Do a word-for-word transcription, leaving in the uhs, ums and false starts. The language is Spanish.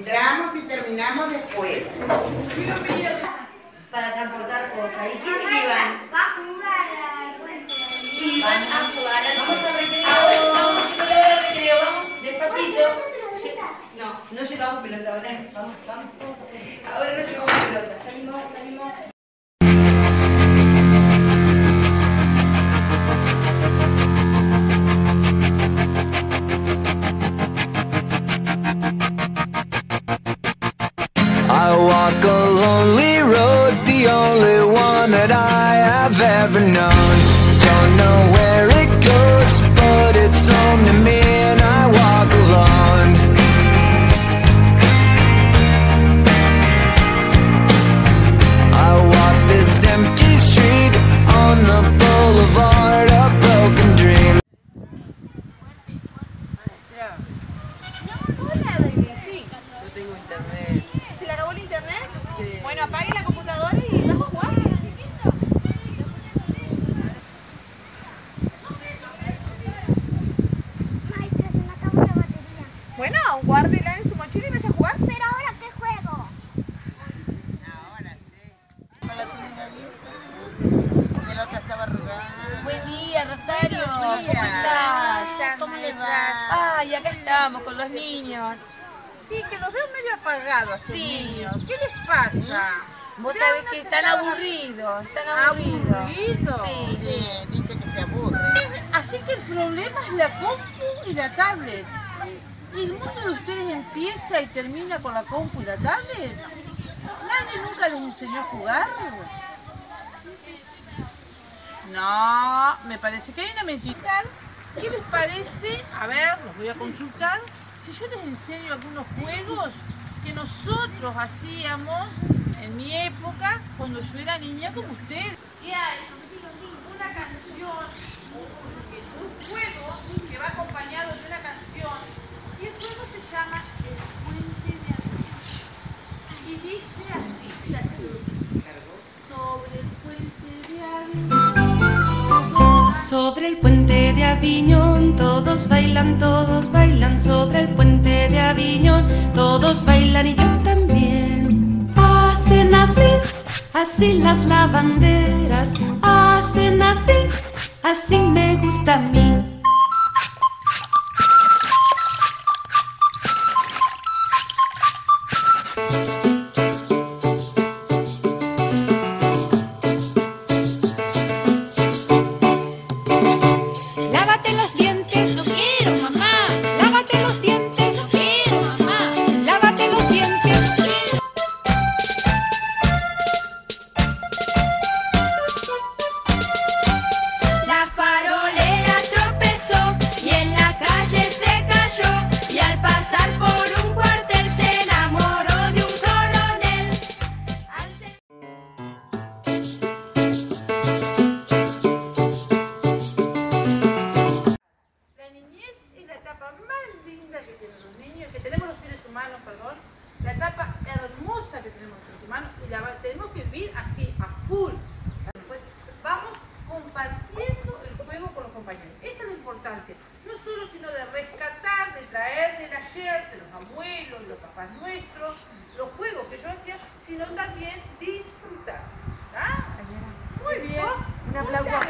Entramos y terminamos después. Para transportar cosas. ¿Y quiénes iban? Va a jugar al cuento. Iban a jugar al Vamos a recreo. Ahora estamos en el recreo. Vamos despacito. No, no llevamos pelota ahora. Vamos, vamos todos. Ahora no llevamos pelota. Salimos, salimos. I walk a lonely road, the only one that I have ever known. Don't know where it goes, but it's home to me and I walk alone. I walk this empty street on the boulevard of broken dreams. Yo tengo internet. ¿Se le acabó el internet? Sí. Bueno, apague la computadora y vamos a jugar. Maestra, se me acabó la batería. Bueno, guárdela en su mochila y vaya a jugar. Pero ahora, ¿qué juego? Ahora sí. ¿No la tienen abierta? Porque la otra estaba arrugada. Buen día, Rosario. Buen ¿Cómo día. estás? ¿Cómo les va? Ay, acá estamos con los niños. Sí, que los veo medio apagados. estos Sí. niños. ¿Qué les pasa? Vos ¿De sabés dónde que se están trabaja? aburridos, están aburridos. ¿Aburridos? Sí. Sí, dice que se aburre. Así que el problema es la compu y la tablet. ¿Y el mundo de ustedes empieza y termina con la compu y la tablet? ¿Nadie nunca les enseñó a jugar? No, me parece que hay una mentira. ¿Qué les parece? A ver, los voy a consultar. Si yo les enseño algunos juegos que nosotros hacíamos en mi época, cuando yo era niña como ustedes. Y hay una canción, un juego que va acompañado de una canción, y el juego se llama El Puente de Aviñón. Y dice así, sobre el puente de Aviñón. Sobre el puente de Aviñón, todos bailan, todos bailan. Sobre el puente de Aviñón, todos bailan y yo también. Hacen así, así las lavanderas. Hacen así, así me gusta a mí. Lávate los dientes, no quiero, mamá. Lávate los dientes, no quiero, mamá. Lávate los dientes, quiero. La farolera tropezó y en la calle se cayó y al pasar por un cuartel se enamoró de un coronel. Al se- La niñez es la etapa más linda que tienen los niños, que tenemos los seres humanos, perdón, la etapa hermosa que tenemos los seres humanos y la va- tenemos que vivir así, a full. Después vamos compartiendo el juego con los compañeros. Esa es la importancia, no solo sino de rescatar, de traer del ayer, de los abuelos, de los papás nuestros, los juegos que yo hacía, sino también disfrutar. ¿Ah? Muy bien. Un aplauso.